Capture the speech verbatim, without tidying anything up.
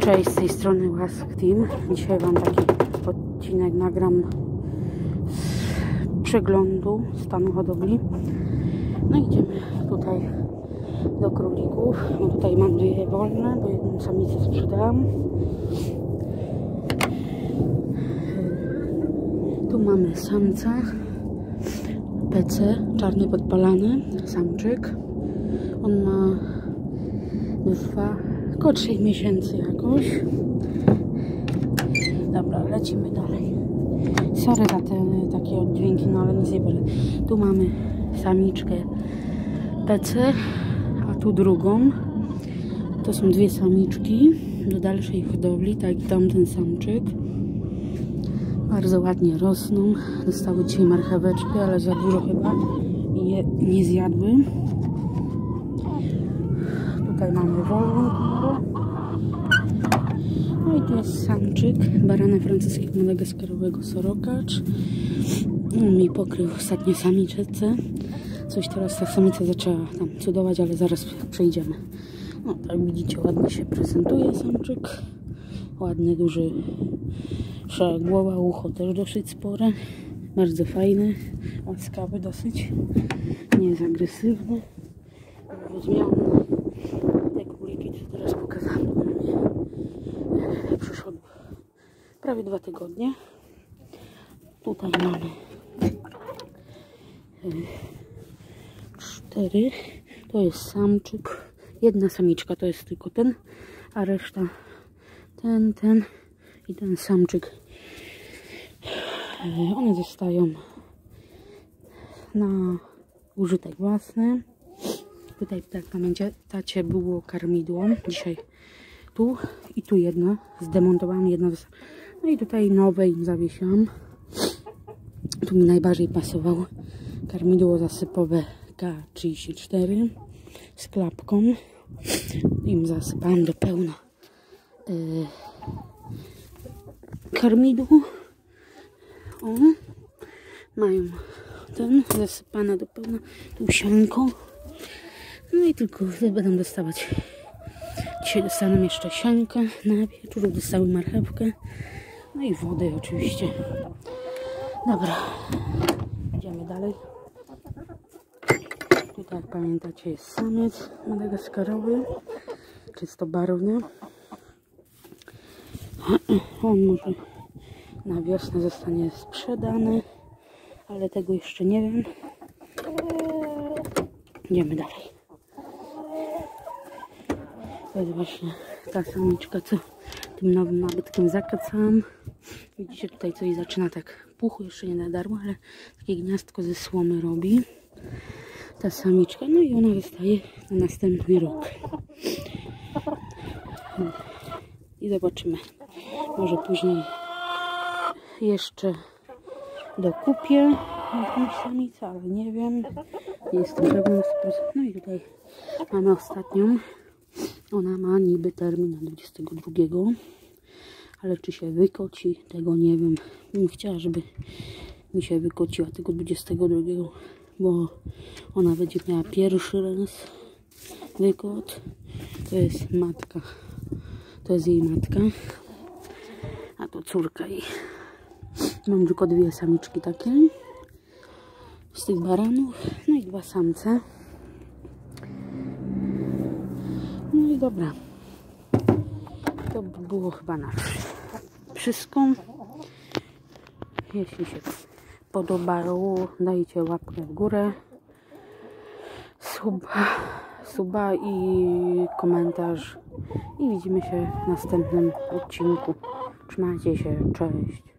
Cześć, z tej strony Łask Team. Dzisiaj Wam taki odcinek nagram z przeglądu stanu hodowli. No idziemy tutaj do królików. No tutaj mam dwie wolne, bo jedną samicę sprzedałam. Tu mamy samca P C, czarny podpalany, samczyk. On ma dwa, około trzech miesięcy jakoś. Dobra, lecimy dalej. Sorry za te takie oddźwięki, no ale nic nie będzie. Tu mamy samiczkę P C, a tu drugą. To są dwie samiczki do dalszej hodowli, tak i tamten samczyk. Bardzo ładnie rosną. Dostały dzisiaj marcheweczkę, ale za dużo chyba i je nie zjadły. Tutaj mamy wolną parę. No i tu jest samczyk barana francuskiego madagaskarowego sorokacz. On mi pokrył ostatnie samiczce. Coś teraz ta samica zaczęła tam cudować, ale zaraz przejdziemy. No tak widzicie, ładnie się prezentuje samczyk. Ładny, duży, szara głowa, ucho też dosyć spore. Bardzo fajny, łaskawy dosyć. Nie jest agresywny. Zmiał te króliki, co teraz pokazałam. Przyszło prawie dwa tygodnie. Tutaj mamy cztery. To jest samczyk. Jedna samiczka to jest tylko ten, a reszta ten, ten i ten samczyk. One zostają na użytek własny. Tutaj, jak pamiętacie, było karmidło. Dzisiaj tu i tu jedno zdemontowałam, jedno. No i tutaj nowe im zawiesiłam. Tu mi najbardziej pasowało karmidło zasypowe K trzydzieści cztery z klapką. Im zasypałam do pełna yy, karmidło. O, mają ten zasypane do pełna, tu sianko. No i tylko będą dostawać. Dzisiaj dostaną jeszcze siankę na wieczór, dostały marchewkę. No i wodę oczywiście. Dobra, idziemy dalej. Tutaj, jak pamiętacie, jest samiec madagaskarowy, czystobarwny. On może na wiosnę zostanie sprzedany, ale tego jeszcze nie wiem. Idziemy dalej. To jest właśnie ta samiczka, co tym nowym nabytkiem zakacałam. Widzicie, tutaj coś zaczyna tak puchu, jeszcze nie nadarło, ale takie gniazdko ze słomy robi ta samiczka. No i ona zostaje na następny rok. I zobaczymy. Może później jeszcze dokupię jakąś samicę, ale nie wiem. Nie jestem pewna. No i tutaj mamy ostatnią. Ona ma niby termin na dwudziestego drugiego, ale czy się wykoci, tego nie wiem. Bym chciała, żeby mi się wykociła tego dwudziestego drugiego, bo ona będzie miała pierwszy raz wykot. To jest matka, to jest jej matka, a to córka jej. Mam tylko dwie samiczki takie z tych baranów, no i dwa samce. No i dobra, to by było chyba na wszystko. Jeśli się podobało, dajcie łapkę w górę, suba, suba i komentarz. I widzimy się w następnym odcinku. Trzymajcie się, cześć.